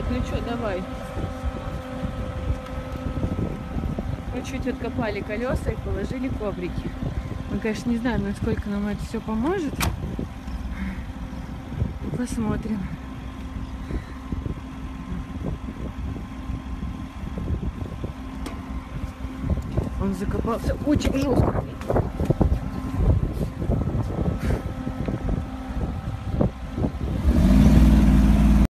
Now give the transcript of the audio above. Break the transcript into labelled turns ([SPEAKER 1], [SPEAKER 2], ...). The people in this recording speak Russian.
[SPEAKER 1] ну что, давай. Мы чуть откопали колеса и положили коврики. Мы, конечно, не знаем, насколько нам это все поможет. Посмотрим. Он закопался очень жестко.